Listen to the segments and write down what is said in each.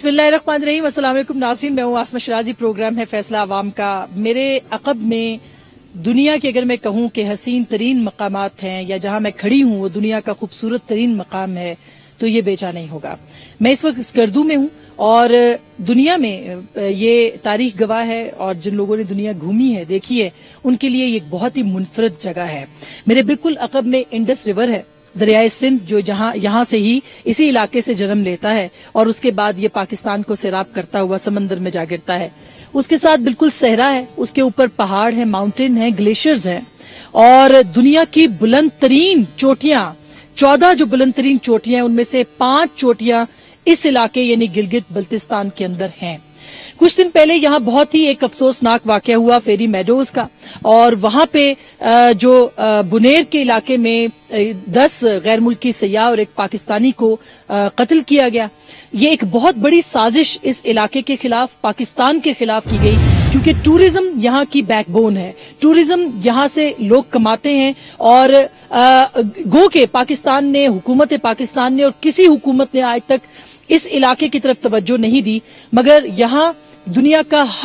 बिस्मिल्लाहिर्रहमानिर्रहीम। अस्सलाम वालेकुम नाज़रीन, मैं हूँ आसमा शराजी। प्रोग्राम है फैसला अवाम का। मेरे अक़ब में दुनिया के अगर मैं कहूँ कि हसीन तरीन मकामात हैं या जहाँ मैं खड़ी हूँ वो दुनिया का खूबसूरत तरीन मकाम है तो ये बेचा नहीं होगा। मैं इस वक्त स्कर्दू में हूँ और दुनिया में ये तारीख गवाह है और जिन लोगों ने दुनिया घूमी है, देखी है, उनके लिए ये बहुत ही मुनफरद जगह है। मेरे बिल्कुल अक़ब में इंडस रिवर है, दरियाए सिंध, जो यहाँ से ही इसी इलाके से जन्म लेता है और उसके बाद ये पाकिस्तान को सैराब करता हुआ समंदर में जा गिरता है। उसके साथ बिल्कुल सहरा है, उसके ऊपर पहाड़ है, माउंटेन है, ग्लेशियर्स हैं और दुनिया की बुलंद तरीन चोटियां, 14 जो बुलंद तरीन चोटियां हैं उनमें से 5 चोटियां इस इलाके यानी गिलगित बल्तिस्तान के अंदर हैं। कुछ दिन पहले यहाँ बहुत ही एक अफसोसनाक वाकया हुआ फेरी मेडोज का, और वहां पे जो बुनेर के इलाके में 10 गैर मुल्की सयाह और एक पाकिस्तानी को कत्ल किया गया। ये एक बहुत बड़ी साजिश इस इलाके के खिलाफ, पाकिस्तान के खिलाफ की गई, क्योंकि टूरिज्म यहाँ की बैकबोन है। टूरिज्म यहाँ से लोग कमाते हैं और गो के पाकिस्तान ने, हुकूमत पाकिस्तान ने और किसी हुकूमत ने आज तक इस इलाके की तरफ तवज्जो नहीं दी, मगर यहाँ दुनिया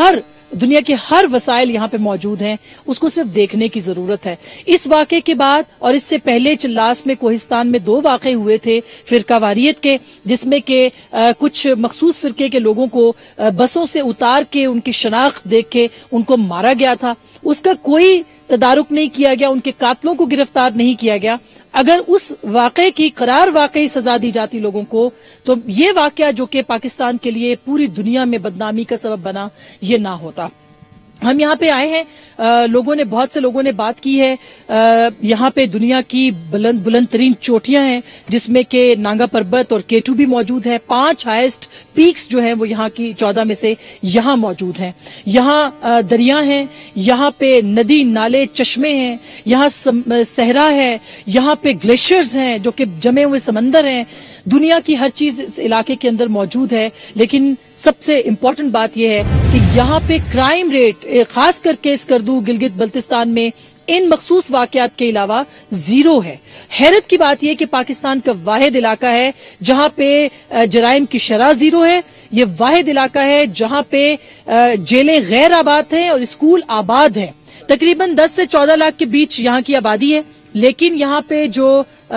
के हर वसाइल यहाँ पे मौजूद हैं, उसको सिर्फ देखने की जरूरत है। इस वाक़े के बाद और इससे पहले चिल्लास में कोहिस्तान में 2 वाक़े हुए थे फिरकावारियत के, जिसमें के कुछ मखसूस फिरके के लोगों को बसों से उतार के उनकी शनाख्त देख के उनको मारा गया था। उसका कोई तदारुक नहीं किया गया, उनके कातलों को गिरफ्तार नहीं किया गया। अगर उस वाक़े की करार वाकई सजा दी जाती लोगों को, तो ये वाक़या जो कि पाकिस्तान के लिए पूरी दुनिया में बदनामी का सबब बना, ये ना होता। हम यहाँ पे आए हैं, बहुत से लोगों ने बात की है। यहाँ पे दुनिया की बुलंद तरीन चोटियां हैं, जिसमें के नांगा पर्वत और केटू भी मौजूद है। 5 हाईएस्ट पीक्स जो हैं वो यहाँ की 14 में से यहाँ मौजूद हैं। यहाँ दरिया हैं, यहाँ पे नदी नाले चश्मे हैं, यहाँ सहरा है, यहाँ पे ग्लेशियर्स हैं जो कि जमे हुए समंदर हैं। दुनिया की हर चीज इस इलाके के अंदर मौजूद है, लेकिन सबसे इम्पोर्टेंट बात यह है कि यहाँ पे क्राइम रेट खास करके स्कर्दू गिलगित बल्तिस्तान में इन मखसूस वाकयात के अलावा 0 है। हैरत की बात यह कि पाकिस्तान का वाहिद इलाका है जहां पे जराइम की शरह 0 है। ये वाहिद इलाका है जहां पे जेलें गैर आबाद हैं और स्कूल आबाद हैं। तकरीबन 10 से 14 लाख के बीच यहाँ की आबादी है, लेकिन यहाँ पे जो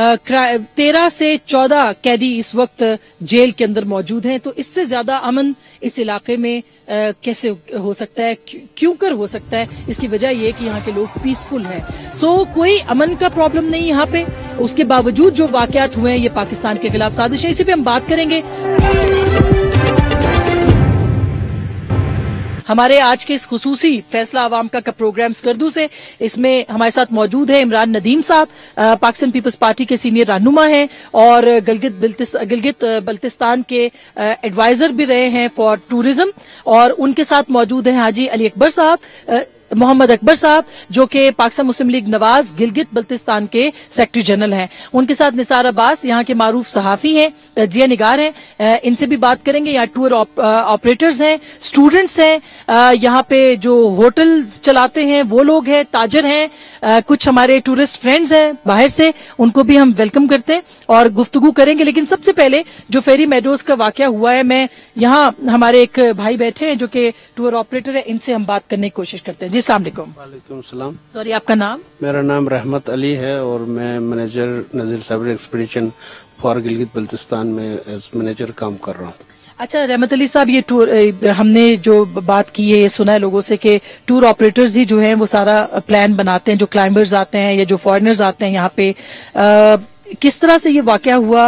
13 से 14 कैदी इस वक्त जेल के अंदर मौजूद हैं। तो इससे ज्यादा अमन इस इलाके में कैसे हो सकता है, क्यों कर हो सकता है? इसकी वजह यह है कि यहाँ के लोग पीसफुल हैं। कोई अमन का प्रॉब्लम नहीं यहाँ पे। उसके बावजूद जो वाकयात हुए हैं ये पाकिस्तान के खिलाफ साजिश है। इसी पे हम बात करेंगे। हमारे आज के इस खुसूसी फैसला अवाम का प्रोग्राम स्कर्दू से, इसमें हमारे साथ मौजूद है इमरान नदीम साहब, पाकिस्तान पीपल्स पार्टी के सीनियर रहनुमा हैं और गिलगित बल्तिस्तान के एडवाइजर भी रहे हैं फॉर टूरिज्म। और उनके साथ मौजूद हैं हाजी अली अकबर साहब, मोहम्मद अकबर साहब, जो कि पाकिस्तान मुस्लिम लीग नवाज गिलगित बल्तिस्तान के सेक्रेटरी जनरल हैं। उनके साथ निसार अब्बास, यहाँ के मारूफ सहाफी हैं, तजिया निगार हैं, इनसे भी बात करेंगे। यहाँ टूर ऑपरेटर्स हैं, स्टूडेंट्स हैं, यहाँ पे जो होटल चलाते हैं वो लोग हैं, ताजर हैं, कुछ हमारे टूरिस्ट फ्रेंड्स हैं बाहर से, उनको भी हम वेलकम करते हैं और गुफ्तगू करेंगे। लेकिन सबसे पहले जो फेरी मेडोज का वाकया हुआ है, मैं यहाँ हमारे एक भाई बैठे हैं जो कि टूर ऑपरेटर है, इनसे हम बात करने की कोशिश करते हैं। जी अस्सलाम वालेकुम। वालेकुम सलाम। सॉरी, आपका नाम? मेरा नाम रहमत अली है और मैं मैनेजर नजीर साबर एक्सपीडिशन फॉर गिलगित बल्तिस्तान में एज मैनेजर काम कर रहा हूँ। अच्छा रहमत अली साहब, ये टूर हमने जो बात की है, ये सुना है लोगों से कि टूर ऑपरेटर्स ही जो हैं वो सारा प्लान बनाते हैं, जो क्लाइंबर्स आते हैं या जो फॉरेनर्स आते हैं यहाँ पे। किस तरह से ये वाकया हुआ?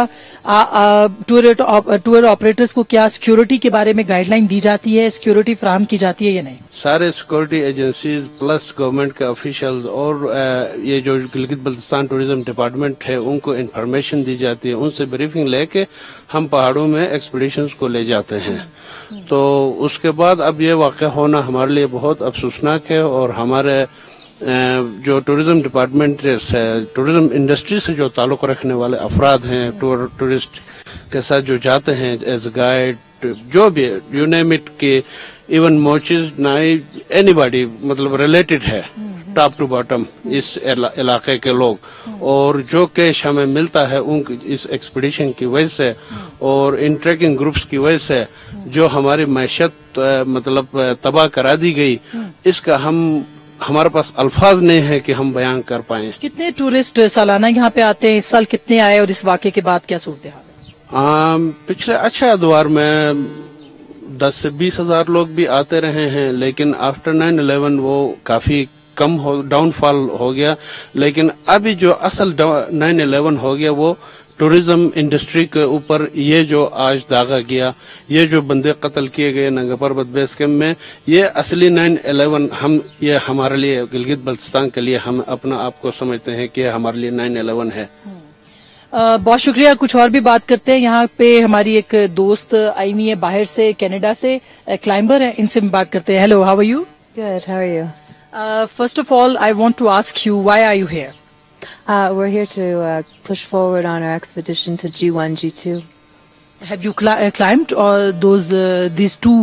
टूर ऑपरेटर्स को क्या सिक्योरिटी के बारे में गाइडलाइन दी जाती है, सिक्योरिटी फराहम की जाती है या नहीं? सारे सिक्योरिटी एजेंसीज प्लस गवर्नमेंट के ऑफिशियल्स और ये जो गिलगित बल्तिस्तान टूरिज्म डिपार्टमेंट है उनको इन्फॉर्मेशन दी जाती है। उनसे ब्रीफिंग लेके हम पहाड़ों में एक्सपीडिशंस को ले जाते हैं। तो उसके बाद अब ये वाकया होना हमारे लिए बहुत अफसोसनाक है और हमारे जो टूरिज्म डिपार्टमेंट से, टूरिज्म इंडस्ट्री से जो ताल्लुक रखने वाले अफराद हैं, टूरिस्ट के साथ जो जाते हैं एज गाइड, जो भी यू नेम इट, के इवन मोचिज नाई एनीबॉडी, मतलब रिलेटेड है टॉप टू बॉटम इस इलाके के लोग, और जो कैश हमें मिलता है उन इस एक्सपीडिशन की वजह से और इन ट्रैकिंग ग्रुप्स की वजह से جو ہماری معیشت مطلب تباہ کرا دی گئی، اس کا ہمارے پاس الفاظ نہیں ہے کہ ہم بیان کر پائیں. کتنے ٹورسٹ سالانہ یہاں پہ آتے ہیں؟ اس سال کتنے آئے اور اس واقعے کے بعد کیا صورتحال ہے؟ پچھلے اچھے ادوار میں 10 سے 20 ہزار لوگ بھی آتے رہے ہیں، لیکن آفٹر 9/11 وہ کافی کم ڈاؤن فال ہو گیا. لیکن ابھی جو اصل 9/11 ہو گیا وہ ٹورزم انڈسٹری کے اوپر، یہ جو آج داغا گیا، یہ جو بندے قتل کیے گئے ننگا پربت بیس کیمپ میں، یہ اصلی 9/11 یہ ہمارے لیے گلگت بلتستان کے لیے ہم اپنا آپ کو سمجھتے ہیں کہ ہمارے لیے 9/11 ہے. بہت شکریہ. کچھ اور بھی بات کرتے ہیں. یہاں پہ ہماری ایک دوست آئی ہوئی ہے باہر سے، کینیڈا سے، کلائمبر ہے، ان سے بات کرتے ہیں. Hello, how are you? Good. How are you? First of all, I want to ask you, why are you here? We're here to push forward on our expedition to G1, G2. Have you climbed these two,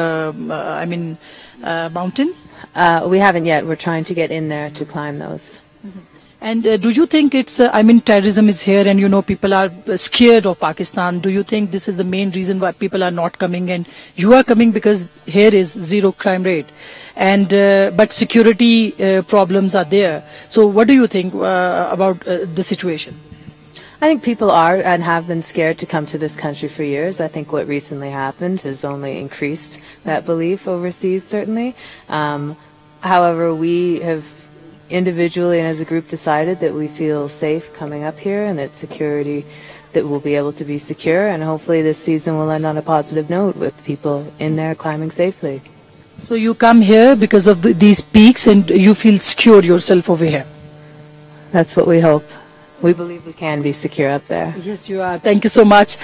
mountains? We haven't yet. We're trying to get in there to climb those. And do you think it's, terrorism is here and, people are scared of Pakistan. Do you think this is the main reason why people are not coming, and you are coming because here is zero crime rate? And but security problems are there. So what do you think about the situation? I think people are and have been scared to come to this country for years. I think what recently happened has only increased that belief overseas, certainly. However, we have individually and as a group decided that we feel safe coming up here, and that security, that we'll be able to be secure, and hopefully this season will end on a positive note with people in there climbing safely. So you come here because of these peaks and you feel secure yourself over here? That's what we hope. We believe we can be secure up there. Yes, you are. Thank you so much.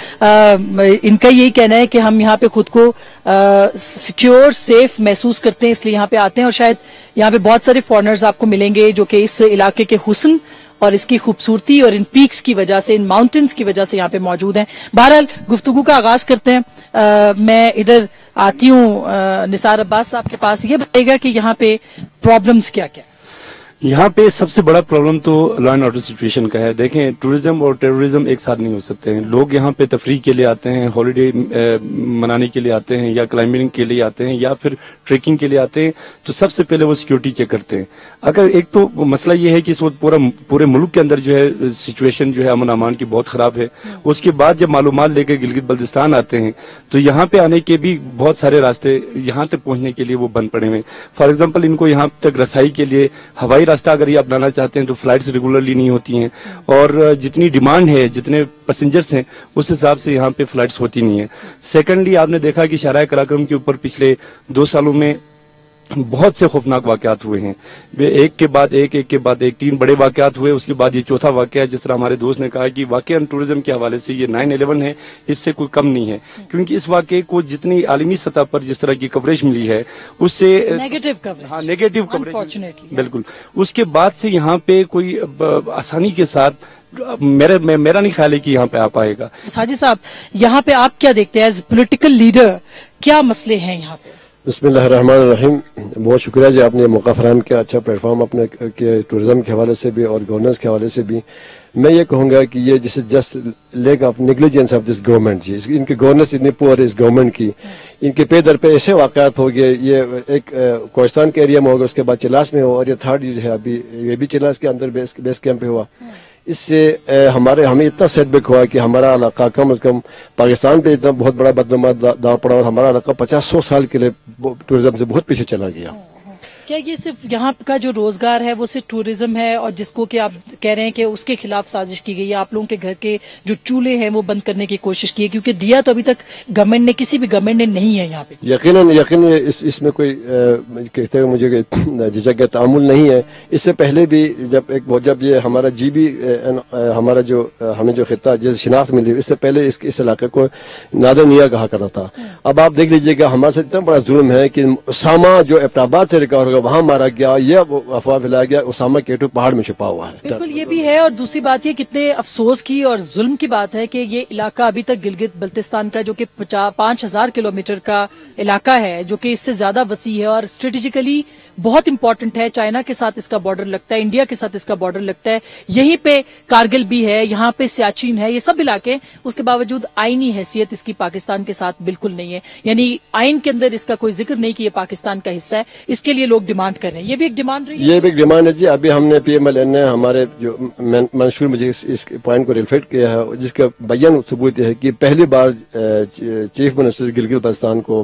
इनका यही कहना है कि हम यहाँ पे खुद को सिक्योर, सेफ महसूस करते हैं, इसलिए यहाँ पे आते हैं. और शायद यहाँ पे बहुत सारे फॉरेनर्स आपको मिलेंगे जो कि इस इलाके के हुस्न और इसकी खूबसूरती और इन पीक्स की वजह से, इन माउंटेन्स की वजह से यहाँ पे मौजूद हैं. बहरहाल गुफ्तगू का आगाज करते हैं. मैं इधर आती हूँ निसार अब्बास साहब के पास. ये बताइएगा कि यहाँ पे प्रॉब्लम्स क्या क्या? यहाँ पे सबसे बड़ा प्रॉब्लम तो लॉ एंड ऑर्डर सिचुएशन का है. देखें, टूरिज्म और टेररिज्म एक साथ नहीं हो सकते हैं. लोग यहाँ पे तफरीह के लिए आते हैं, हॉलिडे मनाने के लिए आते हैं, या क्लाइंबिंग के लिए आते हैं, या फिर ट्रेकिंग के लिए आते हैं. तो सबसे पहले वो सिक्योरिटी चेक करते हैं. अगर एक तो मसला ये है कि इस वक्त पूरे मुल्क के अंदर जो है सिचुएशन जो है अमन अमान की बहुत खराब है. उसके बाद जब मालूमात लेकर गिलगित बल्तिस्तान आते हैं तो यहाँ पे आने के भी बहुत सारे रास्ते यहाँ तक पहुंचने के लिए वो बंद पड़े हुए. फॉर एग्जाम्पल, इनको यहाँ तक रसाई के लिए हवाई रास्ता अगर ये अपनाना चाहते हैं तो फ्लाइट्स रेगुलरली नहीं होती हैं, और जितनी डिमांड है, जितने पैसेंजर्स हैं, उस हिसाब से यहाँ पे फ्लाइट्स होती नहीं है. सेकेंडली, आपने देखा कि शाहराह कराक्रम के ऊपर पिछले 2 सालों में बहुत से खौफनाक वाकयात हुए हैं. एक के बाद एक 3 बड़े वाकयात हुए. उसके बाद ये चौथा वाकया, जिस तरह हमारे दोस्त ने कहा कि वाकया टूरिज्म के हवाले से ये 9/11 है, इससे कोई कम नहीं है. क्योंकि इस वाकये को जितनी आलमी सतह पर जिस तरह की कवरेज मिली है उससे नेगेटिव कवरेज, हाँ, नेगेटिव कवरेज, बिल्कुल. उसके बाद से यहाँ पे कोई आसानी के साथ मेरा नहीं ख्याल है कि यहाँ पे आ पाएगा. साजिद साहब, यहाँ पे आप क्या देखते हैं एज पॉलिटिकल लीडर, क्या मसले हैं यहाँ पे? बिस्मिल्लाहिर्रहमानिर्रहीम. बहुत शुक्रिया जी, आपने मौका फराहम किया. अच्छा प्लेटफॉर्म अपने के टूरिज्म के हवाले से भी और गवर्नेंस के हवाले से भी. मैं ये कहूँगा कि ये जिस just lack of negligence of this government जी, इनकी गवर्नेंस इतनी पुअर इस गवर्नमेंट की. इनके पे दर पे ऐसे वाकयात हो गए. ये एक कोहिस्तान के एरिया में होगा, उसके बाद चिलास में हो, और ये थर्ड जो है अभी ये भी चिलास के अंदर बेस कैंप पे हुआ. इससे हमें इतना सेटबैक हुआ कि हमारा इलाका कम से कम पाकिस्तान पे इतना बहुत बड़ा बदनाम दाव पड़ा, और हमारा इलाका 50-100 साल के लिए टूरिज्म से बहुत पीछे चला गया. क्या ये सिर्फ यहाँ का जो रोजगार है वो सिर्फ टूरिज्म है, और जिसको कि आप कह रहे हैं कि उसके खिलाफ साजिश की गई है? आप लोगों के घर के जो चूल्हे हैं वो बंद करने की कोशिश की है, क्योंकि दिया तो अभी तक गवर्नमेंट ने, किसी भी गवर्नमेंट ने नहीं है यहाँ पे. यकीन इसमें कोई कहते हैं मुझे झिझक तामुल नहीं है. इससे पहले भी जब ये हमारा जीबी हमारा जो हमें जो खिता जैसे शिनाख्त मिली, इससे पहले इस इलाके को नादर निया कहा करता था. अब आप देख लीजिएगा हमारे साथ इतना बड़ा जुल्म है कि सामा जो एबटाबाद से रिकवर होगा वहां मारा गया, ये अफवाह फैलाया गया उसामा केटू पहाड़ में छुपा हुआ है। बिल्कुल ये भी है, और दूसरी बात ये कितने अफसोस की और जुल्म की बात है कि ये इलाका अभी तक गिलगित बल्तिस्तान का जो कि 5,000 किलोमीटर का इलाका है, जो कि इससे ज्यादा वसी है और स्ट्रेटेजिकली बहुत इंपॉर्टेंट है। चाइना के साथ इसका बॉर्डर लगता है, इंडिया के साथ इसका बॉर्डर लगता है, यहीं पे कारगिल भी है, यहाँ पे सियाचिन है, ये सब इलाके। उसके बावजूद आईनी हैसियत इसकी पाकिस्तान के साथ बिल्कुल नहीं है, यानी आइन के अंदर इसका कोई जिक्र नहीं कि ये पाकिस्तान का हिस्सा है। इसके लिए लोग डिमांड कर रहे हैं, ये भी एक डिमांड रही है। ये भी एक डिमांड है जी। अभी हमने PMLN ने हमारे जो मंशूर में इस पॉइंट को रिफ्लेक्ट किया है, जिसका बयान सबूत है कि पहली बार चीफ मिनिस्टर गिलगित बल्तिस्तान को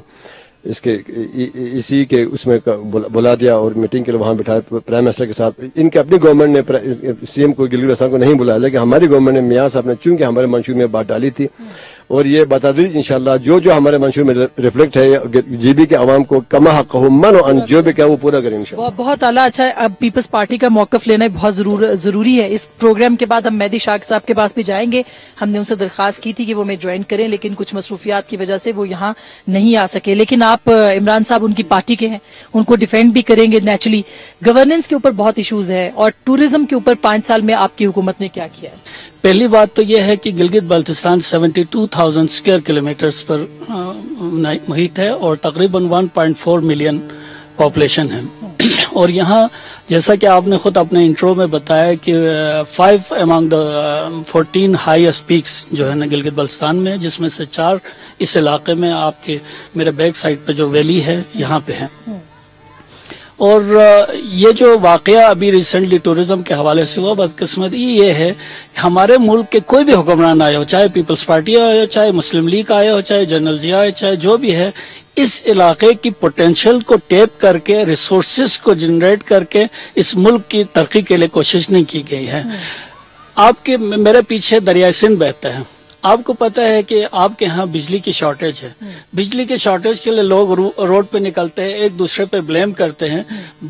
इसी के उसमें बुला दिया और मीटिंग के लिए वहां बिठाया प्राइम मिनिस्टर के साथ। इनके अपनी गवर्नमेंट ने CM को गिलगित बल्तिस्तान को नहीं बुलाया, लेकिन हमारी गवर्नमेंट ने मियां साहब ने चूंकि हमारे मंशूर में बात डाली थी, और ये बतादरीज इंशाल्लाह जो हमारे मंशूर में रिफ्लेक्ट है GB के अवाम को कमा हक मन और जो भी क्या वो पूरा करें इंशाल्लाह। बहुत आला। अच्छा, अब पीपल्स पार्टी का मौकफ लेना बहुत जरूरी है। इस प्रोग्राम के बाद हम मेहदी शाह साहब के पास भी जाएंगे। हमने उनसे दरखास्त की थी कि वो हमें ज्वाइन करें, लेकिन कुछ मसरूफियात की वजह से वो यहाँ नहीं आ सके। लेकिन आप इमरान साहब उनकी पार्टी के हैं, उनको डिफेंड भी करेंगे नेचुरली। गवर्नेंस के ऊपर बहुत इशूज है और टूरिज्म के ऊपर 5 साल में आपकी हुकूमत ने क्या किया है? पहली बात तो यह है कि गिलगित बल्तिस्तान 72,000 स्क्वायर किलोमीटर्स पर मुहित है और तकरीबन 1.4 मिलियन पॉपुलेशन है। और यहाँ जैसा कि आपने खुद अपने इंट्रो में बताया कि 5 अमंग द 14 हाईएस्ट पीक्स जो है ना गिलगित बल्तिस्तान में, जिसमें से 4 इस इलाके में आपके मेरे बैक साइड पे जो वैली है यहाँ पे है। और ये जो वाकया अभी रिसेंटली टूरिज्म के हवाले से हुआ, बदकिस्मती ये है कि हमारे मुल्क के कोई भी हुक्मरान आए हो, चाहे पीपल्स पार्टी आए हो, चाहे मुस्लिम लीग आए हो, चाहे जनरल जिया आए, चाहे जो भी है, इस इलाके की पोटेंशियल को टैप करके रिसोर्सेज को जनरेट करके इस मुल्क की तरक्की के लिए कोशिश नहीं की गई है। आपके मेरे पीछे दरिया सिंध बहता है, आपको पता है कि आपके यहाँ बिजली की शॉर्टेज है। बिजली के शॉर्टेज के लिए लोग रोड पे निकलते हैं, एक दूसरे पे ब्लेम करते हैं।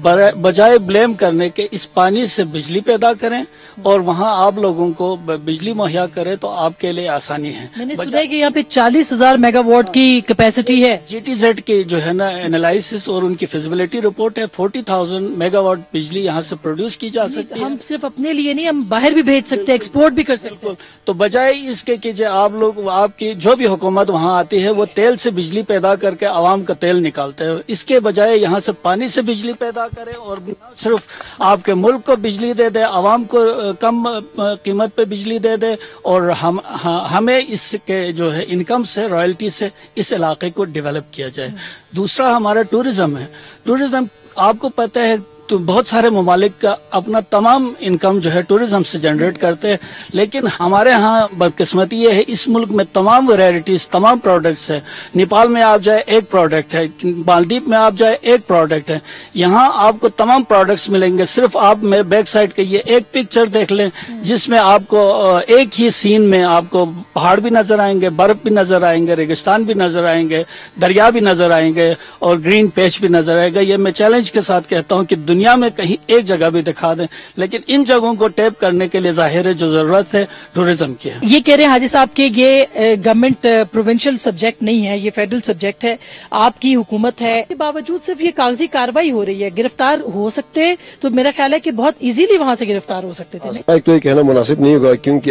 बजाय ब्लेम करने के इस पानी से बिजली पैदा करें और वहाँ आप लोगों को बिजली मुहैया करें तो आपके लिए आसानी है। मैंने सुना है कि यहाँ पे 40,000 मेगावाट की कैपेसिटी है। GTZ की जो है ना एनालिसिस और उनकी फिजिबिलिटी रिपोर्ट है, 40,000 मेगावाट बिजली यहाँ से प्रोड्यूस की जा सकती है। हम सिर्फ अपने लिए नहीं, हम बाहर भी भेज सकते हैं, एक्सपोर्ट भी कर सकते हैं। तो बजाय इसके कि आप लोग, आपकी जो भी हुकूमत वहाँ आती है वो तेल से बिजली पैदा करके आवाम का तेल निकालते हैं, इसके बजाय यहाँ से पानी से बिजली पैदा करें और सिर्फ आपके मुल्क को बिजली दे दे, आवाम को कम कीमत पे बिजली दे दे और हमें इसके जो है इनकम से, रॉयल्टी से इस इलाके को डेवलप किया जाए। दूसरा हमारा टूरिज्म है। टूरिज्म आपको पता है तो बहुत सारे ममालिक का अपना तमाम इनकम जो है टूरिज्म से जनरेट करते हैं, लेकिन हमारे यहाँ बदकिस्मती ये है, इस मुल्क में तमाम वैरायटीज, तमाम प्रोडक्ट्स है। नेपाल में आप जाए एक प्रोडक्ट है, मालदीव में आप जाए एक प्रोडक्ट है, यहाँ आपको तमाम प्रोडक्ट्स मिलेंगे। सिर्फ आप मेरे बैक साइड के ये एक पिक्चर देख लें जिसमें आपको एक ही सीन में आपको पहाड़ भी नजर आएंगे, बर्फ भी नजर आएंगे, रेगिस्तान भी नजर आएंगे, दरिया भी नजर आएंगे और ग्रीन पैच भी नजर आएगा। ये मैं चैलेंज के साथ कहता हूँ कि दुनिया में कहीं एक जगह भी दिखा दें, लेकिन इन जगहों को टैप करने के लिए जाहिर है जो जरूरत है टूरिज्म की है। ये कह रहे हैं हाजी साहब कि ये गवर्नमेंट प्रोविंशियल सब्जेक्ट नहीं है, ये फेडरल सब्जेक्ट है, आपकी हुकूमत है, के बावजूद सिर्फ ये कागजी कार्रवाई हो रही है। गिरफ्तार हो सकते तो मेरा ख्याल है कि बहुत इजीली वहां से गिरफ्तार हो सकते थे। एक तो ये कहना मुनासिब नहीं होगा क्योंकि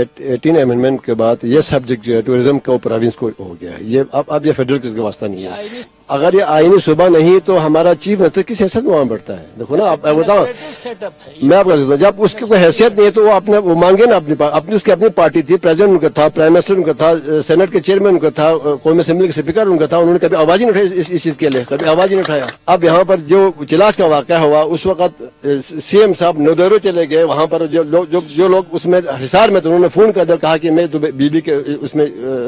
18 अमेंडमेंट के बाद ये सब्जेक्ट जो है टूरिज्म का प्रोविंस को हो गया है। ये अब ये फेडरल किसका वास्ता नहीं है। अगर ये आईनी सुबह नहीं तो हमारा चीफ मिनिस्टर किस हैसियत में वहां बढ़ता है? देखो ना, आप बताओ, मैं आपको बताऊँ, जब उसकी कोई हैसियत नहीं है तो वो मांगे ना अपनी उसकी अपनी पार्टी थी, प्रेसिडेंट उनका था, प्राइम मिनिस्टर उनका था, सेनेट के चेयरमैन उनका था, कौमी असेंबली के स्पीकर उनका था, उन्होंने कभी आवाज ही नहीं उठाई इस चीज के लिए, कभी आवाज ही नहीं उठाया। अब यहाँ पर जो इजलास का वाकया हुआ उस वक्त CM साहब नौदेरो चले गए, वहां पर जो लोग उसमें हिसार में, तो उन्होंने फोन कर कहा कि मैं बीबी के उसमें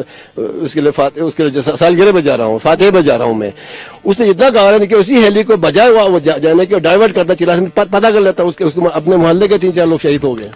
उसके लिए सालगिरह बजा रहा हूँ, फातिहा बजा रहा हूँ। उसने इतना कहा कि उसी हेली को बजाय हुआ वो जाने के डाइवर्ट करता, चिल्ला पता कर लेता, उसको अपने मोहल्ले के 3-4 लोग शहीद हो गए।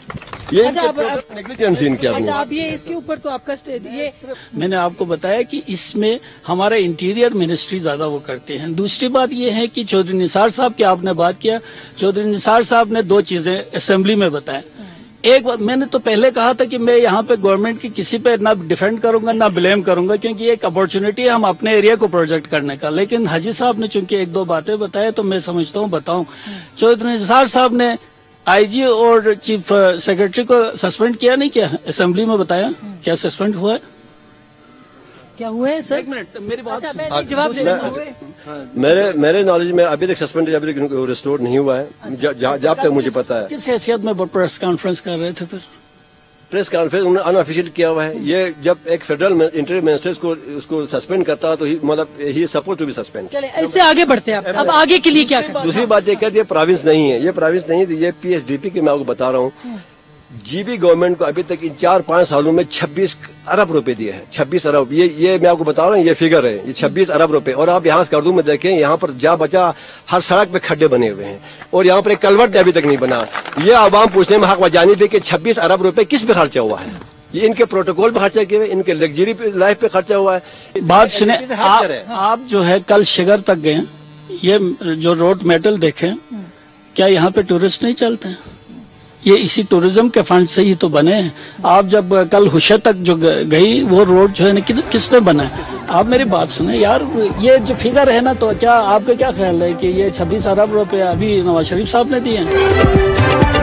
ये नेग्लिजेंस इनकी। अच्छा, आप ये इसके ऊपर तो आपका ये मैंने आपको बताया कि इसमें हमारा इंटीरियर मिनिस्ट्री ज्यादा वो करते हैं। दूसरी बात ये है कि चौधरी निसार साहब की आपने बात किया, चौधरी निसार साहब ने 2 चीजें असेंबली में बताया एक बार मैंने तो पहले कहा था कि मैं यहाँ पे गवर्नमेंट की किसी पे ना डिफेंड करूंगा ना ब्लेम करूंगा, क्योंकि एक अपॉर्चुनिटी है हम अपने एरिया को प्रोजेक्ट करने का। लेकिन हाजी साहब ने चूंकि एक दो बातें बताए तो मैं समझता हूँ बताऊं। चौधरी निसार साहब ने आईजी और चीफ सेक्रेटरी को सस्पेंड किया नहीं किया, असेंबली में बताया क्या सस्पेंड हुआ है? क्या हुआ है सर? एक मिनट मेरी बात जवाब दे रहा हूं। मेरे नॉलेज में अभी तक सस्पेंड अभी तक रिस्टोर नहीं हुआ है, जब तक मुझे पता है। किस हैसियत में प्रेस कॉन्फ्रेंस कर रहे थे? फिर प्रेस कॉन्फ्रेंस उन्होंने अनऑफिशियल किया हुआ है। ये जब एक फेडरल इंटीरियर मिनिस्टर को उसको सस्पेंड करता है तो मतलब ही सपोज टू बी सस्पेंड। चले ऐसे आगे बढ़ते हैं। अब आगे के लिए क्या करें? दूसरी बात ये कहती है प्रोविंस नहीं है, ये प्रोविंस नहीं है, ये पीएचडीपी की मैं आपको बता रहा हूँ। जीबी गवर्नमेंट को अभी तक इन 4-5 सालों में 26 अरब रुपए दिए हैं। 26 अरब, ये मैं आपको बता रहा हूँ, ये फिगर है, ये 26 अरब रुपए। और आप यहाँ स्कर्दू में देखें, यहाँ पर जा बचा हर सड़क पे खड्डे बने हुए हैं और यहाँ पर एक कलवर्ट अभी तक नहीं बना। ये आवाम पूछने में हक बजानी भी कि 26 अरब रुपए किस पे खर्चा हुआ है? ये इनके प्रोटोकॉल पे खर्चा किए हुए, इनके लग्जरी लाइफ पे खर्चा हुआ है। बात सुने, आप जो है कल शिगर तक गए, ये जो रोड मेटल देखे, क्या यहाँ पे टूरिस्ट नहीं चलते हैं? ये इसी टूरिज्म के फंड से ही तो बने हैं। आप जब कल हुशे तक जो गई वो रोड जो है ना किसने बना है? आप मेरी बात सुने यार, ये जो फिगर है ना, तो क्या आपका क्या ख्याल है कि ये 26 अरब रुपए अभी नवाज शरीफ साहब ने दिए हैं?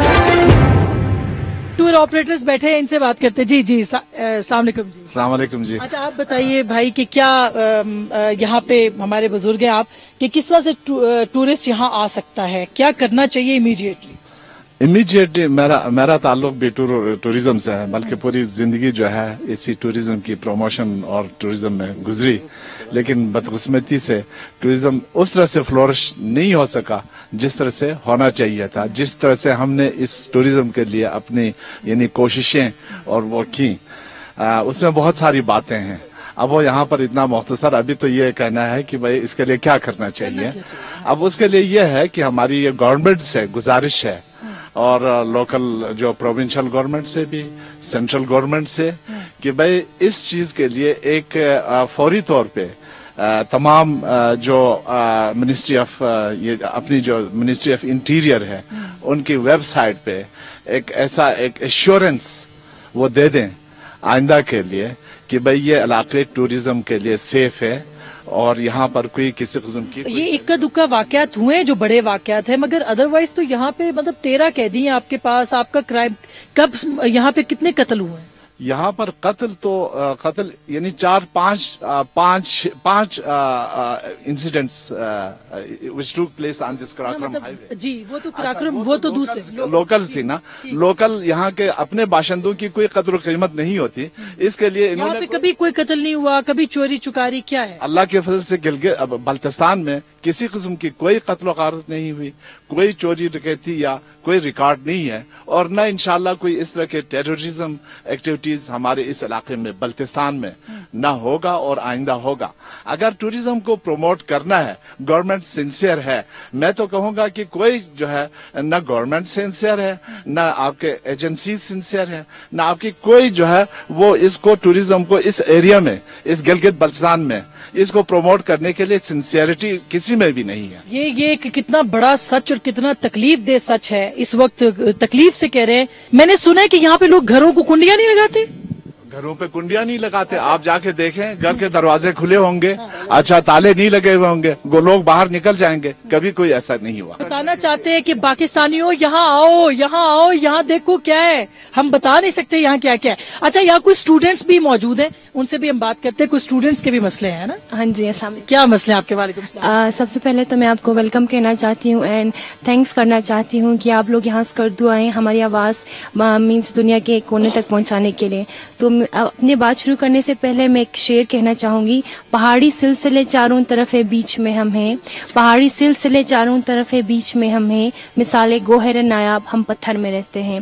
टूर ऑपरेटर्स बैठे हैं, इनसे बात करते हैं। जी अस्सलाम वालेकुम जी। अस्सलाम वालेकुम जी। अच्छा आप बताइए भाई कि क्या यहाँ पे हमारे बुजुर्ग हैं आप, कि किस तरह से टूरिस्ट यहाँ आ सकता है, क्या करना चाहिए इमीडिएटली? इमीडिएटली मेरा ताल्लुक भी टूरिज्म से है, बल्कि पूरी जिंदगी जो है इसी टूरिज्म की प्रमोशन और टूरिज्म में गुजरी। लेकिन बदकिस्मती से टूरिज्म उस तरह से फ्लोरिश नहीं हो सका जिस तरह से होना चाहिए था। जिस तरह से हमने इस टूरिज्म के लिए अपनी यानी कोशिशें और वो की, उसमें बहुत सारी बातें हैं। अब वो यहाँ पर इतना मुख्तसर अभी तो ये कहना है कि भाई इसके लिए क्या करना चाहिए। अब उसके लिए ये है कि हमारी ये गवर्नमेंट से गुजारिश है, और लोकल जो प्रोविंशियल गवर्नमेंट से भी, सेंट्रल गवर्नमेंट से, कि भाई इस चीज के लिए एक फौरी तौर पे तमाम जो मिनिस्ट्री ऑफ ये अपनी जो मिनिस्ट्री ऑफ इंटीरियर है उनकी वेबसाइट पे एक ऐसा एक एश्योरेंस वो दे दें आइंदा के लिए कि भाई ये इलाके टूरिज्म के लिए सेफ है और यहाँ पर कोई किसी किस्म की ये इक्का दुक्का वाकयात हुए जो बड़े वाकयात है, मगर अदरवाइज तो यहाँ पे मतलब 13 कैदी हैं आपके पास। आपका क्राइम कब यहाँ पे कितने कत्ल हुए हैं? यहाँ पर कत्ल यानी 4-5 incidents which took place on this Karakoram highway. जी वो तो कराक्रम, वो तो दूसरे लोकल्स थी ना। लोकल यहाँ के अपने बाशिंदों की कोई कदर कीमत नहीं होती, इसके लिए यहाँ पे कभी कोई कत्ल नहीं हुआ, कभी चोरी चुकारी, क्या है? अल्लाह के फजल से गिलगित बल्तिस्तान में किसी किस्म की कोई कत्ल गारत नहीं हुई, कोई चोरी डकैती या कोई रिकॉर्ड नहीं है, और न इंशाल्लाह कोई इस तरह के टेररिज्म एक्टिविटीज हमारे इस इलाके में बल्तिस्तान में न होगा और आइंदा होगा। अगर टूरिज्म को प्रमोट करना है, गवर्नमेंट सिंसियर है, मैं तो कहूंगा कि कोई जो है न गवर्नमेंट सिंसियर है, न आपके एजेंसी सिंसियर है, न आपकी कोई जो है वो इसको टूरिज्म को इस एरिया में, इस गिलगित बल्तिस्तान में इसको प्रमोट करने के लिए सिंसियरिटी किसी में भी नहीं है। ये कितना बड़ा सच और कितना तकलीफ दे सच है। इस वक्त तकलीफ से कह रहे हैं। मैंने सुना है कि यहाँ पे लोग घरों को कुंडियां नहीं लगाते। घरों पे कुंडियां नहीं लगाते। आप जाके देखें, घर के दरवाजे खुले होंगे, अच्छा ताले नहीं लगे हुए होंगे, वो लोग बाहर निकल जाएंगे। कभी कोई ऐसा नहीं हुआ। बताना चाहते हैं कि पाकिस्तानियों यहाँ आओ, यहाँ देखो क्या है। हम बता नहीं सकते यहाँ क्या क्या है। अच्छा यहाँ कुछ स्टूडेंट्स भी मौजूद हैं, उनसे भी हम बात करते हैं। कुछ स्टूडेंट्स के भी मसले हैं ना? हाँ जी, अस्सलाम वालेकुम। क्या मसले हैं आपके? वालेकुम सलाम। सबसे पहले तो मैं आपको वेलकम कहना चाहती हूँ एंड थैंक्स करना चाहती हूँ कि आप लोग यहाँ स्कर्दू आए हमारी आवाज मीन्स दुनिया के कोने तक पहुँचाने के लिए। तो अपनी बात शुरू करने से पहले मैं एक शेर कहना चाहूंगी। पहाड़ी सिलसिले चारों तरफ है, बीच में हम हैं। पहाड़ी सिलसिले चारों तरफ है, बीच में हम हैं। मिसाले गोहर नायाब, हम पत्थर में रहते हैं।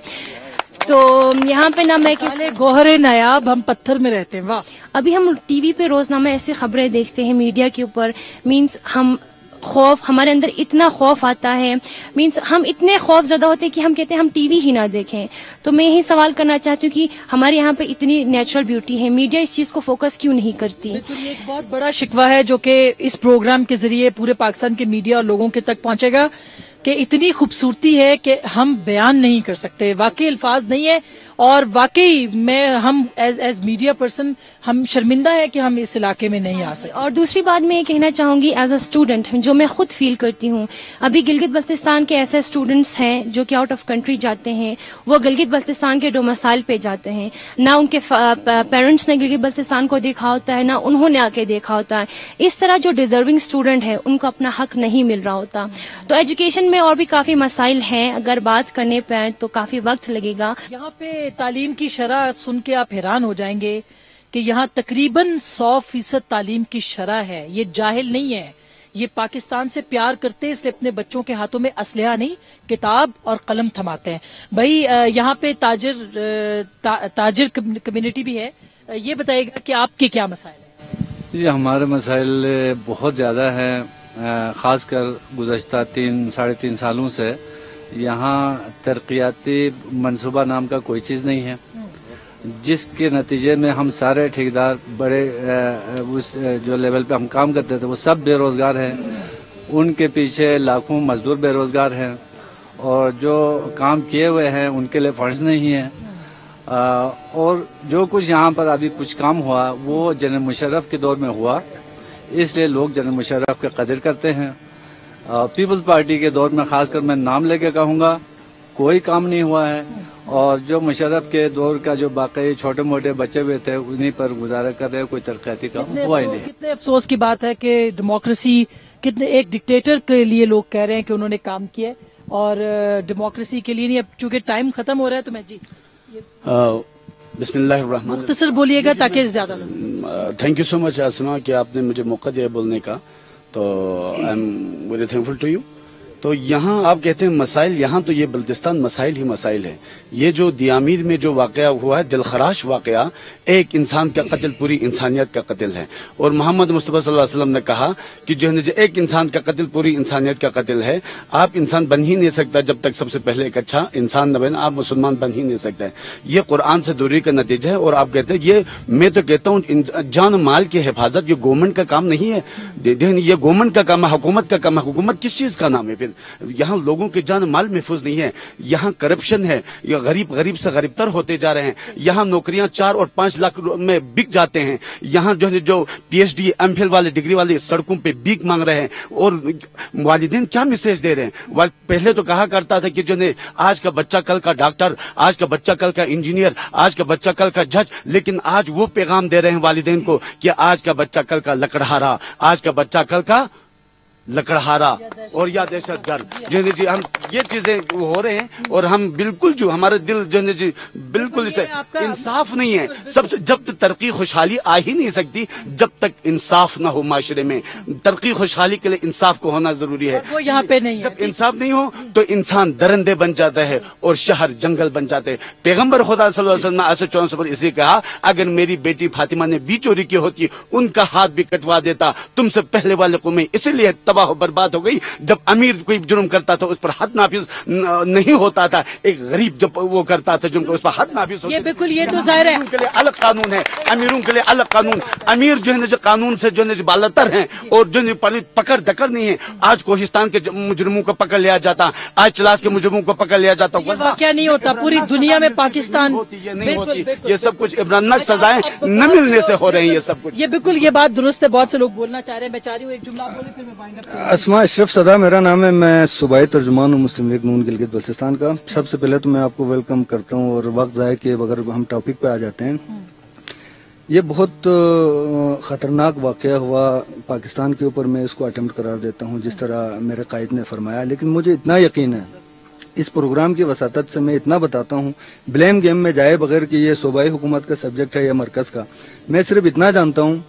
तो यहाँ पे ना मैं गोहरे नायाब, हम पत्थर में रहते हैं। वाह। अभी हम टीवी पे रोजनामा ऐसी खबरें देखते हैं मीडिया के ऊपर, मीन्स हम खौफ, हमारे अंदर इतना खौफ आता है, मीन्स हम इतने खौफ ज्यादा होते हैं कि हम कहते हैं हम टीवी ही ना देखें। तो मैं यही सवाल करना चाहती हूँ कि हमारे यहाँ पे इतनी नेचुरल ब्यूटी है, मीडिया इस चीज को फोकस क्यों नहीं करती? बिल्कुल, ये एक बहुत बड़ा शिकवा है जो कि इस प्रोग्राम के जरिए पूरे पाकिस्तान के मीडिया और लोगों के तक पहुंचेगा कि इतनी खूबसूरती है कि हम बयान नहीं कर सकते, वाकई अल्फाज नहीं है। और वाकई हम एज मीडिया पर्सन हम शर्मिंदा है कि हम इस इलाके में नहीं आ सकते। और दूसरी बात मैं ये कहना चाहूंगी एज अ स्टूडेंट, जो मैं खुद फील करती हूँ, अभी गिलगित बल्तिस्तान के ऐसे स्टूडेंट्स हैं जो कि आउट ऑफ कंट्री जाते हैं, वो गिलगित बल्तिस्तान के डोमिसाइल पे जाते हैं, ना उनके पेरेंट्स ने गिलगित बल्तिस्तान को देखा होता है, ना उन्होंने आके देखा होता है। इस तरह जो डिजर्विंग स्टूडेंट है उनको अपना हक नहीं मिल रहा होता। तो एजुकेशन में और भी काफी मसाइल हैं, अगर बात करने पे तो काफी वक्त लगेगा। यहाँ पे तालीम की शरह सुन के आप हैरान हो जाएंगे कि यहाँ तकरीबन 100% तालीम की शरह है। ये जाहिल नहीं है, ये पाकिस्तान से प्यार करते इसलिए अपने बच्चों के हाथों में असलहा नहीं किताब और कलम थमाते हैं। भाई यहाँ पे ताजिर कम्युनिटी भी है, ये बताइएगा कि आपके क्या मसाइल है? ये हमारे मसाइल बहुत ज़्यादा हैं, ख़ासकर गुज़श्ता 3-3.5 सालों से यहाँ तरक्याती मंसूबा नाम का कोई चीज़ नहीं है, जिसके नतीजे में हम सारे ठेकेदार बड़े उस जो लेवल पे हम काम करते थे वो सब बेरोज़गार हैं। उनके पीछे लाखों मजदूर बेरोज़गार हैं और जो काम किए हुए हैं उनके लिए फंड्स नहीं है। और जो कुछ यहाँ पर अभी कुछ काम हुआ वो जनरल मुशर्रफ के दौर में हुआ, इसलिए लोग जनरल मुशर्रफ की कदर करते हैं। पीपल्स पार्टी के दौर में खासकर मैं नाम लेके कहूँगा कोई काम नहीं हुआ है, और जो मुशर्रफ के दौर का जो बाकी छोटे मोटे बचे हुए थे उन्हीं पर गुजारा कर रहे, कोई तरक्याती काम हुआ ही नहीं। कितने अफसोस की बात है कि डेमोक्रेसी, कितने एक डिक्टेटर के लिए लोग कह रहे हैं कि उन्होंने काम किया और डेमोक्रेसी के लिए नहीं। अब चूंकि टाइम खत्म हो रहा है तो मैं जी बिस्मिल्लाहिर्रहमान, मुख्तसर बोलिएगा ताकि ज्यादा। Thank you so much Asma कि आपने मुझे मौका दिया बोलने का, तो I am very thankful to you. तो यहाँ आप कहते हैं मसाइल, यहाँ तो ये बल्तिस्तान मसाइल ही मसाइल है। ये जो दियामीर में जो वाकया हुआ है, दिलखराश वाकया, एक इंसान का कत्ल पूरी इंसानियत का कत्ल है। और मोहम्मद मुस्तफ़ा सल्लल्लाहु अलैहि वसल्लम ने कहा कि जो है एक इंसान का कत्ल पूरी इंसानियत का कत्ल है। आप इंसान बन ही नहीं सकता जब तक सबसे पहले एक अच्छा इंसान न बने, आप मुसलमान बन ही नहीं सकते। ये कुरान से दूरी का नतीजा है। और आप कहते हैं ये, मैं तो कहता हूँ जान माल की हिफाजत ये गवर्नमेंट का काम नहीं है, ये गवर्नमेंट का काम है, हुकूमत का काम है। हुकूमत किस चीज का नाम है? यहाँ लोगों के जान माल महफूज नहीं है, यहाँ करप्शन है, ये गरीब से गरीबतर होते जा रहे हैं। यहाँ नौकरियां 4 और 5 लाख में बिक जाते हैं। यहाँ जो PhD MPhil वाले डिग्री वाले सड़कों पे भीख मांग रहे हैं। और वालिदैन क्या मैसेज दे रहे हैं? पहले तो कहा करता था कि जो है आज का बच्चा कल का डॉक्टर, आज का बच्चा कल का इंजीनियर, आज का बच्चा कल का जज, लेकिन आज वो पैगाम दे रहे हैं वालिदैन को कि आज का बच्चा कल का लकड़हारा, आज का बच्चा कल का लकड़हारा और या दहशतगर्द। जो जी हम ये चीजें हो रहे हैं और हम बिल्कुल जो हमारे दिल जो है जी बिल्कुल इंसाफ नहीं है। सबसे जब तक तरक्की खुशहाली आ ही नहीं सकती जब तक इंसाफ ना हो माशरे में। तरक्की खुशहाली के लिए इंसाफ को होना जरूरी है, वो यहाँ पे नहीं है। जब इंसाफ नहीं हो तो इंसान दरंदे बन जाता है और शहर जंगल बन जाते हैं। पैगम्बर खुदा सल्लल्लाहु अलैहि वसल्लम ने 864 पर इसे कहा, अगर मेरी बेटी फातिमा ने भी चोरी की होती उनका हाथ भी कटवा देता। तुमसे पहले वाले कौमें इसलिए तबाह बर्बाद हो गई जब अमीर कोई जुर्म करता था उस पर हद नाफिज नहीं होता था। एक गरीब जब वो करता था जुर्म उस पर हद नाफिज होती। ये बिल्कुल, ये तो जाहिर है के लिए अलग कानून है, अमीरों के लिए अलग कानून। अमीर जो है जो कानून से जो है बालतर हैं और जो पकड़ दकर नहीं है। आज कोहिस्तान के मुजरिमों को पकड़ लिया जाता, आज चलास के मुजरिमों को पकड़ लिया जाता। क्या नहीं होता पूरी दुनिया में पाकिस्तान ये नहीं होती। ये सब कुछ इब्रानक सजाएं न मिलने से हो रही है ये सब कुछ। ये बिल्कुल ये बात दुरुस्त है। बहुत से लोग बोलना चाह रहे हैं, मैं चाह रही हूँ एक जुमला बोले फिर मैं वाइंड अप। अस्मा अशरफ सदा मेरा नाम है, मैं सूबाई तर्जुमान हूँ मुस्लिम लीग नून गिलगित बल्तिस्तान का। सबसे पहले तो मैं आपको वेलकम करता हूँ और वक्त जाए कि अगर हम टॉपिक पे आ जाते हैं, ये बहुत खतरनाक वाकया हुआ पाकिस्तान के ऊपर। मैं इसको अटेम्प्ट करार देता हूँ जिस तरह मेरे कायद ने फरमाया, लेकिन मुझे इतना यकीन है इस प्रोग्राम की वसातत से मैं इतना बताता हूँ, ब्लेम गेम में जाए बगैर कि ये सूबाई हुकूमत का सब्जेक्ट है या मरकज का। मैं सिर्फ इतना जानता हूँ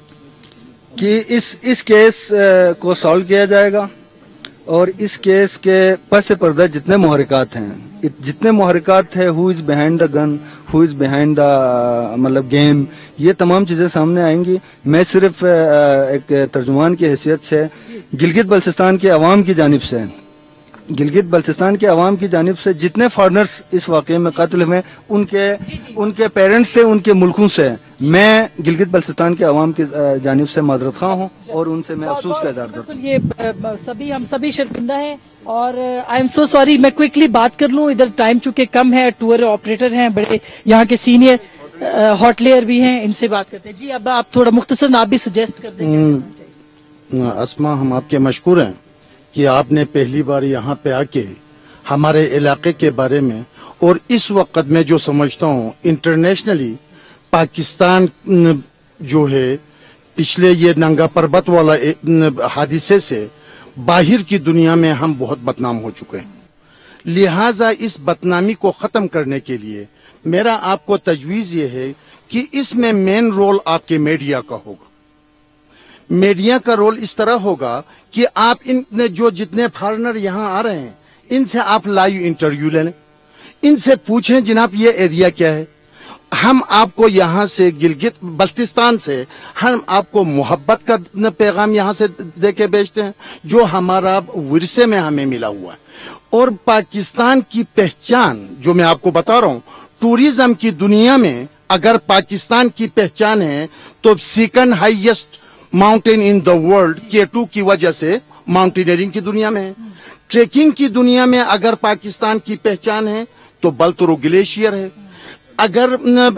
कि इस केस को सॉल्व किया जाएगा और इस केस के पस पर्दा जितने मुहरिकात हैं, जितने मुहरिकात है, who is behind the gun, who is behind the मतलब गेम, ये तमाम चीजें सामने आएंगी। मैं सिर्फ एक तर्जुमान की हैसियत से गिलगित बल्तिस्तान के अवाम की जानिब से गिलगित बल्तिस्तान के अवाम की जानिब से जितने फॉरनर्स इस वाक़े में कत्ल हुए उनके पेरेंट्स से, उनके मुल्कों से मैं गिलगित बल्तिस्तान के अवाम की जानिब से माजरत खा हूँ और उनसे मैं अफसोस का इज़हार करता हूँ। ये हम सभी शर्मिंदा हैं और आई एम सो सॉरी। मैं क्विकली बात कर लूँ, इधर टाइम चूंकि कम है, टूर ऑपरेटर हैं बड़े यहाँ के सीनियर हॉटलेयर भी हैं, इनसे बात करते हैं। जी अब आप थोड़ा मुख्तसर आप भी सजेस्ट कर देंगे। अस्मा, हम आपके मशकूर हैं कि आपने पहली बार यहाँ पे आके हमारे इलाके के बारे में और इस वक्त मैं जो समझता हूँ इंटरनेशनली पाकिस्तान जो है पिछले ये नंगा पर्वत वाला हादिसे से बाहर की दुनिया में हम बहुत बदनाम हो चुके हैं। लिहाजा इस बदनामी को खत्म करने के लिए मेरा आपको तजवीज ये है कि इसमें मेन रोल आपके मीडिया का होगा। मीडिया का रोल इस तरह होगा कि आप इन जो जितने फॉरेनर यहाँ आ रहे हैं इनसे आप लाइव इंटरव्यू ले लें, इनसे पूछें जनाब ये एरिया क्या है। हम आपको यहाँ से गिलगित बल्तिस्तान से हम आपको मोहब्बत का पैगाम यहाँ से दे के भेजते हैं जो हमारा विरसे में हमें मिला हुआ है। और पाकिस्तान की पहचान जो मैं आपको बता रहा हूँ, टूरिज्म की दुनिया में अगर पाकिस्तान की पहचान है तो second highest mountain in the world K2 की वजह से माउंटेनियरिंग की दुनिया में है। ट्रेकिंग की दुनिया में अगर पाकिस्तान की पहचान है तो बल्तरो ग्लेशियर है। अगर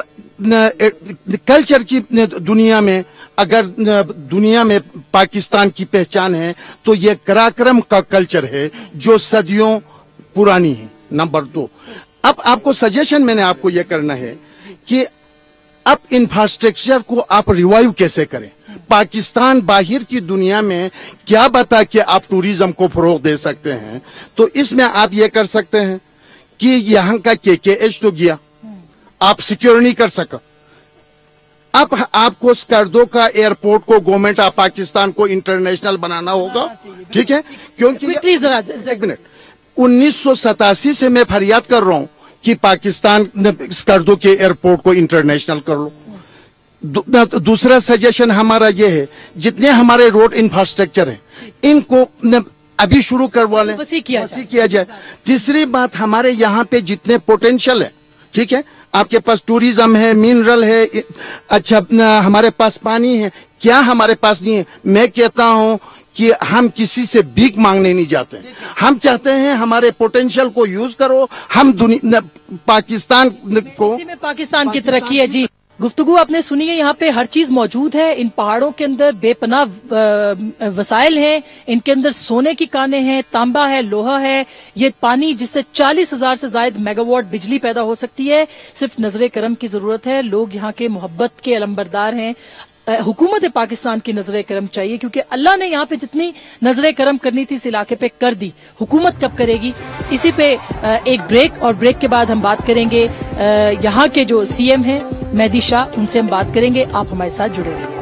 कल्चर की दुनिया में अगर दुनिया में पाकिस्तान की पहचान है तो ये कराक्रम का कल्चर है जो सदियों पुरानी है। नंबर 2, अब आपको सजेशन मैंने आपको ये करना है कि अब इंफ्रास्ट्रक्चर को आप रिवाइव कैसे करें। पाकिस्तान बाहर की दुनिया में क्या बता कि आप टूरिज्म को फरोग दे सकते हैं, तो इसमें आप ये कर सकते हैं कि यहाँ का KKH तो गया, आप सिक्योर नहीं कर सका। अब आपको स्कर्दो का एयरपोर्ट को गवर्नमेंट ऑफ पाकिस्तान को इंटरनेशनल बनाना होगा, ठीक है? क्योंकि एक मिनट, 1987 से मैं फरियाद कर रहा हूं कि पाकिस्तान स्कर्दो के एयरपोर्ट को इंटरनेशनल कर लो। दूसरा सजेशन हमारा ये है जितने हमारे रोड इंफ्रास्ट्रक्चर हैं इनको अभी शुरू करवा लें, वसी किया जाए। तीसरी बात, हमारे यहाँ पे जितने पोटेंशियल है, ठीक है, आपके पास टूरिज्म है, मिनरल है, अच्छा हमारे पास पानी है, क्या हमारे पास नहीं है? मैं कहता हूं कि हम किसी से भीख मांगने नहीं जाते, हम चाहते हैं हमारे पोटेंशियल को यूज करो। हम पाकिस्तान को पाकिस्तान की तरक्की है। जी गुफ्तगू आपने सुनी है, यहाँ पे हर चीज मौजूद है। इन पहाड़ों के अंदर बेपनाह वसाइल हैं, इनके अंदर सोने की कानें हैं, तांबा है, लोहा है, ये पानी जिससे 40,000 से ज्यादा मेगावाट बिजली पैदा हो सकती है। सिर्फ नजरे करम की जरूरत है। लोग यहाँ के मोहब्बत के अलंबरदार हैं। हुकूमत पाकिस्तान की नजरे करम चाहिए क्योंकि अल्लाह ने यहाँ पे जितनी नजरे करम करनी थी इस इलाके पे कर दी। हुकूमत कब करेगी? इसी पे एक ब्रेक, और ब्रेक के बाद हम बात करेंगे यहाँ के जो CM हैं मेहदी शाह, उनसे हम बात करेंगे। आप हमारे साथ जुड़े रहिए।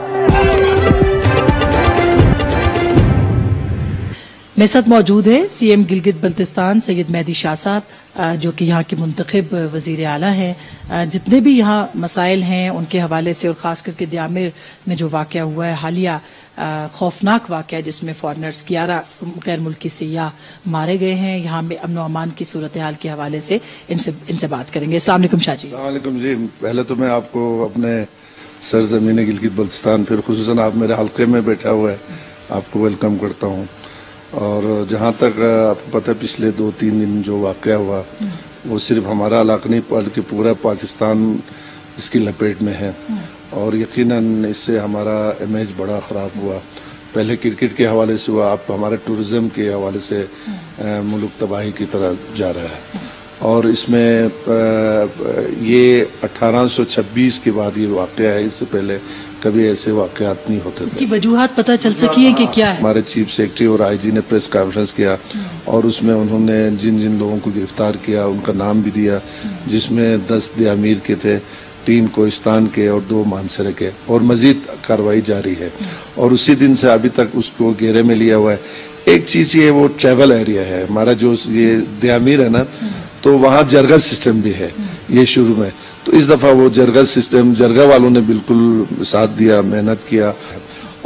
मेरे साथ मौजूद है CM गिलगित बल्तिस्तान सैयद मेहदी शाह साहब, जो कि यहाँ के मुंतखब वजीर आला हैं। जितने भी यहाँ मसाइल हैं उनके हवाले से, और खास करके दियामिर में जो वाक़या हुआ है हालिया खौफनाक वाक़या जिसमें फॉरनर्स 11 गैर मुल्की सियाह मारे गए हैं, यहाँ में अमन अमान की सूरत हाल के हवाले से इनसे बात करेंगे। अस्सलाम वालेकुम शाह जी। वालेकुम जी। पहले तो मैं आपको अपने सरजमीन गिलगित बल्तिस्तान, फिर खुसूसन आप मेरे हल्के में बैठा हुआ है, आपको वेलकम करता हूँ। और जहाँ तक आपको पता है पिछले 2-3 दिन जो वाक़या हुआ वो सिर्फ हमारा इलाका नहीं बल्कि पूरा पाकिस्तान इसकी लपेट में है, और यकीनन इससे हमारा इमेज बड़ा ख़राब हुआ। पहले क्रिकेट के हवाले से हुआ, अब हमारे टूरिज्म के हवाले से मुल्क तबाही की तरह जा रहा है। और इसमें ये 1826 के बाद ये वाक़या है, इससे पहले कभी ऐसे वाक़यात नहीं होते थे। इसकी वजूहात पता चल सकी है कि क्या है? हमारे चीफ सेक्रेटरी और IG ने प्रेस कॉन्फ्रेंस किया और उसमें उन्होंने जिन जिन लोगों को गिरफ्तार किया उनका नाम भी दिया, जिसमें 10 दियामीर के थे, 3 कोहिस्तान के और 2 मानसरे के, और मजीद कार्रवाई जारी है। और उसी दिन से अभी तक उसको घेरे में लिया हुआ है। एक चीज ये वो ट्रैवल एरिया है हमारा, जो ये दियामीर है ना, तो वहाँ जरगा सिस्टम भी है ये शुरू में। तो इस दफा वो जरगा सिस्टम, जरगा वालों ने बिल्कुल साथ दिया, मेहनत किया।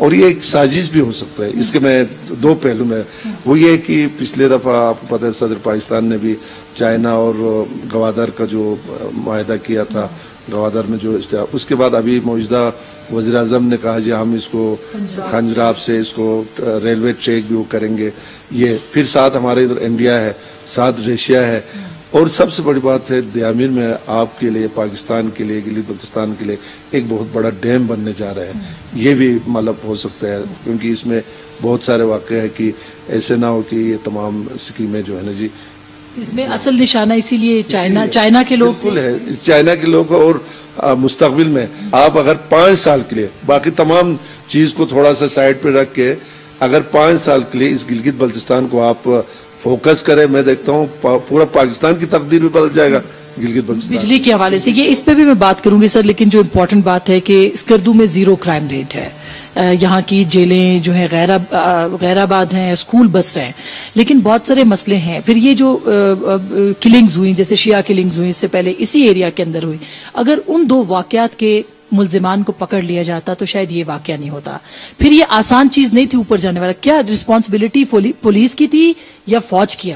और ये एक साजिश भी हो सकता है। इसके मैं दो पहलू में, वो ये कि पिछले दफा आपको पता है सदर पाकिस्तान ने भी चाइना और गवादर का जो मुआहदा किया था, गवादर में जो उसके बाद अभी मौजूदा वज़ीर आज़म ने कहा जी हम इसको खंजराब से इसको रेलवे ट्रैक भी वो करेंगे। ये फिर साथ हमारे इधर इंडिया है, साथ रशिया है, और सबसे बड़ी बात है दयामिर में आपके लिए, पाकिस्तान के लिए, गिलगित बल्तिस्तान के लिए एक बहुत बड़ा डैम बनने जा रहा है। ये भी मतलब हो सकता है, क्योंकि इसमें बहुत सारे वाक़े हैं कि ऐसे ना हो कि ये तमाम स्कीमें जो है ना जी, इसमें असल निशाना इसीलिए चाइना के लोग बिल्कुल है, चाइना के लोग। और मुस्तकबिल में आप अगर 5 साल के लिए बाकी तमाम चीज को थोड़ा सा साइड पे रख के अगर 5 साल के लिए इस गिलगित बल्तिस्तान को आप फोकस करें, मैं देखता हूँ पूरा पाकिस्तान की तकदीर भी बदल जाएगा गिलगित बल्तिस्तान। बिजली के हवाले से ये इस पे भी मैं बात करूंगी सर, लेकिन जो इम्पोर्टेंट बात है कि स्कर्दू में 0 क्राइम रेट है। यहाँ की जेलें जो है गैराबाद हैं, स्कूल बस रहे हैं, लेकिन बहुत सारे मसले हैं। फिर ये जो किलिंग्स हुई, जैसे शिया किलिंग्स हुई, इससे पहले इसी एरिया के अंदर हुई, अगर उन 2 वाकयात के मुल्जिमान को पकड़ लिया जाता तो शायद ये वाकया नहीं होता। फिर ये आसान चीज नहीं थी ऊपर जाने वाला। क्या रिस्पांसिबिलिटी पुलिस की थी या फौज की?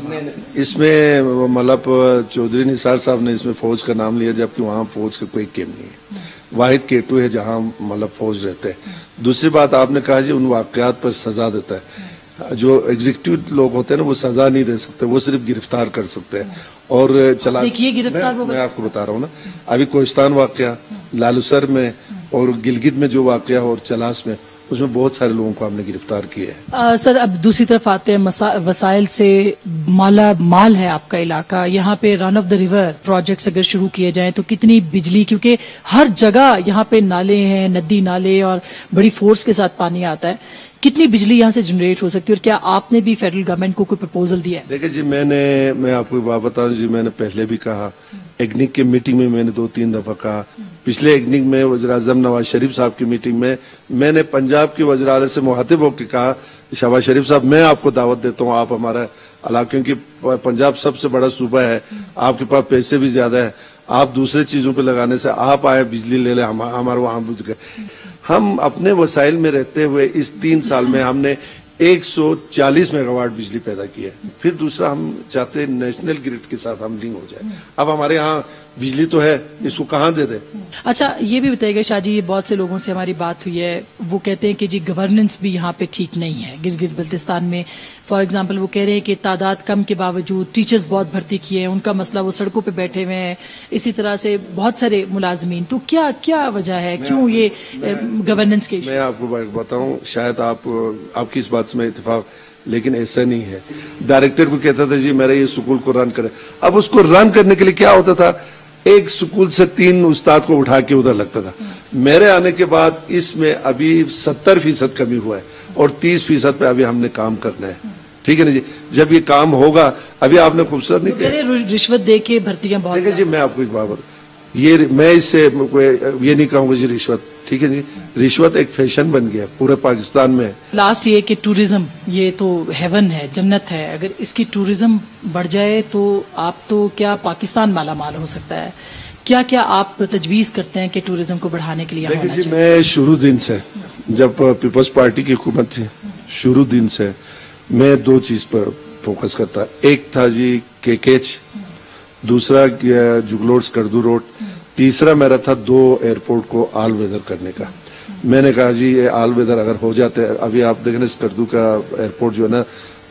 इसमें मतलब चौधरी निसार साहब ने इसमें फौज का नाम लिया, जबकि वहाँ फौज का कोई केम नहीं है। वाहिद केटू है जहाँ मतलब फौज रहते हैं। दूसरी बात आपने कहा जी उन वाकयात पर सजा देता है। जो एग्जीक्यूटिव लोग होते हैं ना वो सजा नहीं दे सकते, वो सिर्फ गिरफ्तार कर सकते हैं। और चला देखिए गिरफ्तार मैं आपको बता रहा हूँ ना, अभी कोहिस्तान वाकया, लालूसर में और गिलगित में जो वाकया और चलास में, उसमें बहुत सारे लोगों को हमने गिरफ्तार किया है। सर अब दूसरी तरफ आते हैं, वसाइल से माला माल है आपका इलाका। यहाँ पे run of the river projects अगर शुरू किए जाएं तो कितनी बिजली, क्योंकि हर जगह यहाँ पे नाले हैं, नदी नाले, और बड़ी फोर्स के साथ पानी आता है, कितनी बिजली यहाँ से जनरेट हो सकती है? और क्या आपने भी फेडरल गवर्नमेंट को कोई प्रपोजल दिया है? देखिए जी मैं आपको बात बताऊं जी, मैंने पहले भी कहा, एग्निक की मीटिंग में मैंने 2-3 दफा कहा, पिछले एग्निक में वज़ीर आज़म नवाज शरीफ साहब की मीटिंग में मैंने पंजाब के वज़ीर आला से मुखातिब होकर कहा, शहबाज शरीफ साहब मैं आपको दावत देता हूँ, आप हमारा इलाका, क्योंकि पंजाब सबसे बड़ा सूबा है, आपके पास पैसे भी ज्यादा है, आप दूसरे चीजों पे लगाने से आप आए बिजली ले ले, हमारे वहां बुझ गए। हम अपने वसाइल में रहते हुए इस 3 साल में हमने 140 मेगावाट बिजली पैदा की है। फिर दूसरा हम चाहते हैं नेशनल ग्रिड के साथ हम लिंक हो जाए। अब हमारे यहाँ बिजली तो है, इसको कहाँ दे दे? अच्छा ये भी बताइएगा शाह जी, ये बहुत से लोगों से हमारी बात हुई है, वो कहते हैं कि जी गवर्नेंस भी यहाँ पे ठीक नहीं है गिलगित बल्तिस्तान में। फॉर एग्जांपल वो कह रहे हैं कि तादाद कम के बावजूद टीचर्स बहुत भर्ती किए हैं, उनका मसला वो सड़कों पे बैठे हुए हैं, इसी तरह से बहुत सारे मुलाजमीन। तो क्या वजह है, क्यों ये गवर्नेंस के? मैं आपको बताऊं, शायद आपकी इस बात से मैं इत्तेफाक, लेकिन ऐसा नहीं है। डायरेक्टर को कहता था जी मेरा ये स्कूल को रन करे, अब उसको रन करने के लिए क्या होता था, एक स्कूल से 3 उस्ताद को उठा के उधर लगता था। मेरे आने के बाद इसमें अभी 70% कमी हुआ है और 30% पे अभी हमने काम करना है। ठीक है ना जी, जब ये काम होगा, अभी आपने खूबसूरत नहीं किया, रिश्वत दे के भर्तियां बहुत। ठीक है जी, मैं आपको एक बात ये मैं इससे ये नहीं कहूंगा जी रिश्वत, ठीक है जी, रिश्वत एक फैशन बन गया पूरे पाकिस्तान में। लास्ट ये कि टूरिज्म ये तो हेवन है, जन्नत है, अगर इसकी टूरिज्म बढ़ जाए तो आप तो क्या पाकिस्तान माला माल हो सकता है। क्या क्या आप तजवीज करते हैं कि टूरिज्म को बढ़ाने के लिए? देखिए जी, मैं शुरू दिन से, जब पीपल्स पार्टी की हुकूमत थी, शुरू दिन से मैं 2 चीज पर फोकस करता। एक था जी केकेच, दूसरा जुगलोड स्कर्दू रोड, तीसरा मेरा था 2 एयरपोर्ट को ऑल वेदर करने का। मैंने कहा जी ये ऑल वेदर अगर हो जाते हैं, अभी आप देख रहे स्कर्दू का एयरपोर्ट जो है ना,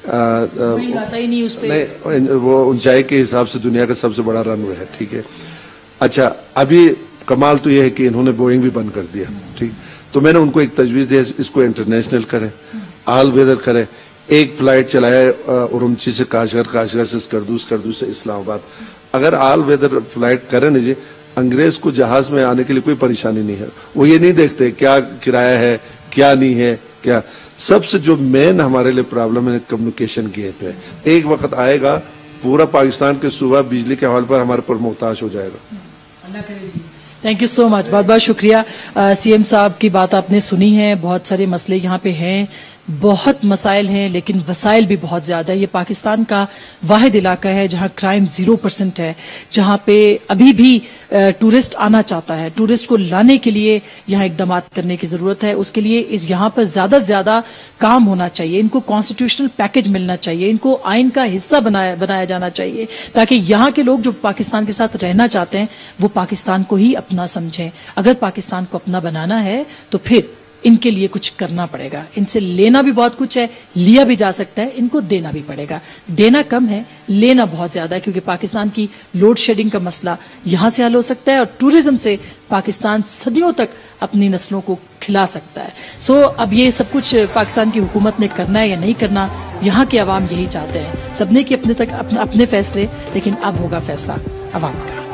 नहीं उस पे नहीं, वो ऊंचाई के हिसाब से दुनिया का सबसे बड़ा रनवे है। ठीक है, अच्छा अभी कमाल तो ये है कि इन्होंने बोइंग भी बंद कर दिया। ठीक, तो मैंने उनको एक तजवीज दिया, इसको इंटरनेशनल करें, ऑल वेदर करें। एक फ्लाइट चलाया उरुमची से काशगर, काशगर से स्कर्दू, स्कर्दू से इस्लामाबाद। अगर ऑल वेदर फ्लाइट करें ना जी, अंग्रेज को जहाज में आने के लिए कोई परेशानी नहीं है। वो ये नहीं देखते क्या किराया है, क्या नहीं है, क्या। सबसे जो मेन हमारे लिए प्रॉब्लम है कम्युनिकेशन की है। एक वक्त आएगा पूरा पाकिस्तान के सूबा बिजली के हवाले पर हमारे पर मोहताज हो जाएगा। अल्लाह करे जी। थैंक यू सो मच, बहुत बहुत शुक्रिया। सीएम साहब की बात आपने सुनी है, बहुत सारे मसले यहाँ पे हैं, बहुत मसाइल हैं, लेकिन वसाइल भी बहुत ज्यादा है। ये पाकिस्तान का वाहिद इलाका है जहां क्राइम 0% है, जहां पे अभी भी टूरिस्ट आना चाहता है। टूरिस्ट को लाने के लिए यहाँ इकदाम करने की जरूरत है। उसके लिए यहाँ पर ज्यादा से ज्यादा काम होना चाहिए। इनको कॉन्स्टिट्यूशनल पैकेज मिलना चाहिए, इनको आइन का हिस्सा बनाया जाना चाहिए, ताकि यहाँ के लोग जो पाकिस्तान के साथ रहना चाहते हैं वो पाकिस्तान को ही अपना समझें। अगर पाकिस्तान को अपना बनाना है तो फिर इनके लिए कुछ करना पड़ेगा। इनसे लेना भी बहुत कुछ है, लिया भी जा सकता है, इनको देना भी पड़ेगा। देना कम है, लेना बहुत ज्यादा है, क्योंकि पाकिस्तान की लोड शेडिंग का मसला यहां से हल हो सकता है और टूरिज्म से पाकिस्तान सदियों तक अपनी नस्लों को खिला सकता है। सो अब ये सब कुछ पाकिस्तान की हुकूमत ने करना है या नहीं करना, यहाँ के अवाम यही चाहते हैं। सबने की अपने फैसले, लेकिन अब होगा फैसला अवाम का।